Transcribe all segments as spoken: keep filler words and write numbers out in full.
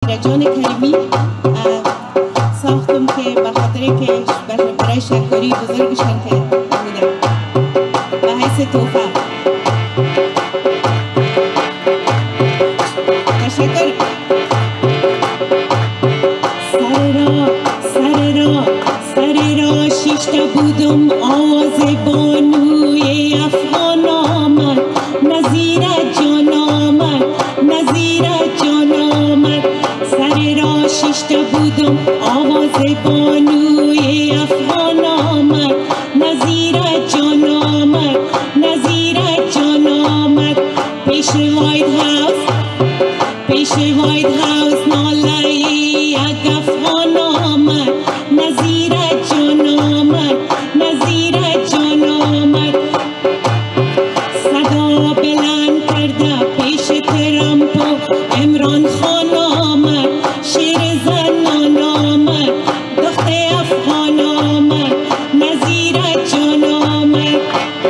جان کریمی ساختم که به خاطر که برای شهرداری بزرگشان که بوده به حیث توفه. تشکر. سر را سر را سر را شیشته بودم آواز بانوی افغان آمد نظیر جان آمد نظیر جان آمد سر را شیشته بودم آواز بانوی افغان آمد نظیر جان آمد نظیر جان آمد پیش وایت هاوس پیش وایت هاوس ناله یک افغان آمد نظیر جان آمد نظیر جان آمد صدا بلند کرده پیش ترامپ و عمران خان آمد شیر زنان آمد دخت افغان آمد نظیر جان آمد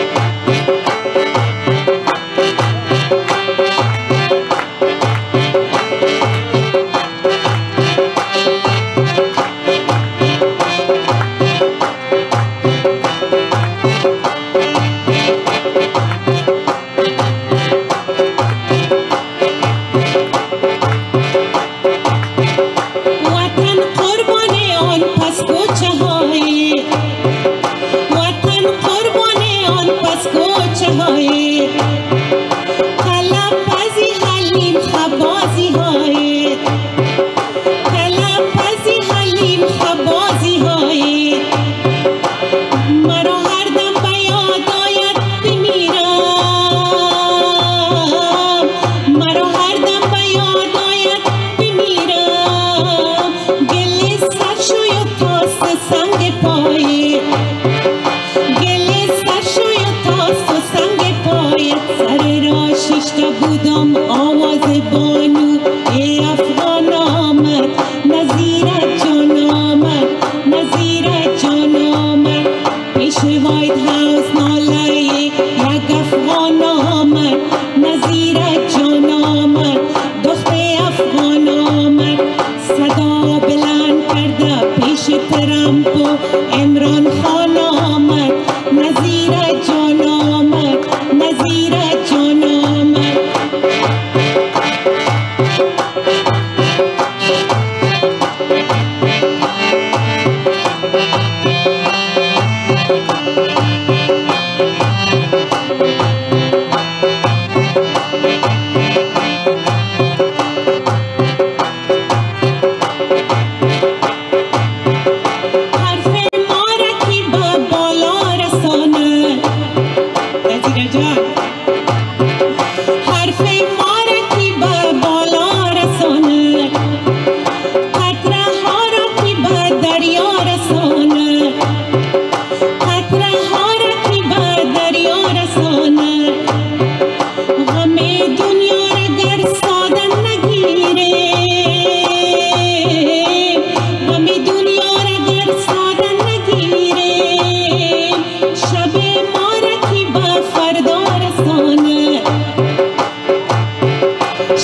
بودم آواز بانو ای افغان آمد نظیر جان آمد نظیر جان آمد پیش وایت هاوس ناله یک افغان آمد نظیر جان آمد دخت افغان آمد صدا بلند کرده پیش ترامپ و عمران خان آمد نظیر جان آمد نظیر جان آمد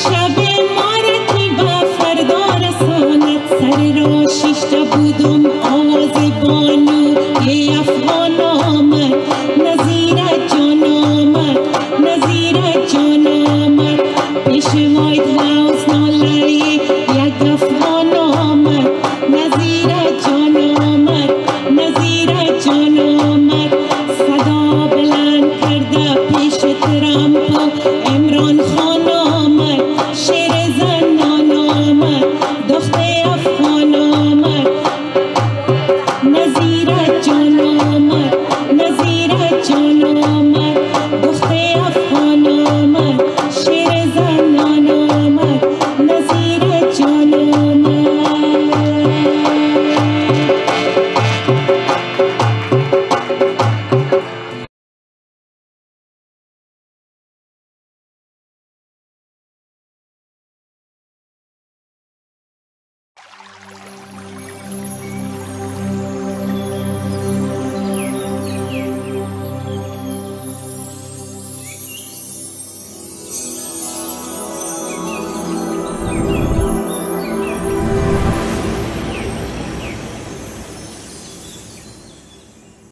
شیشته بودم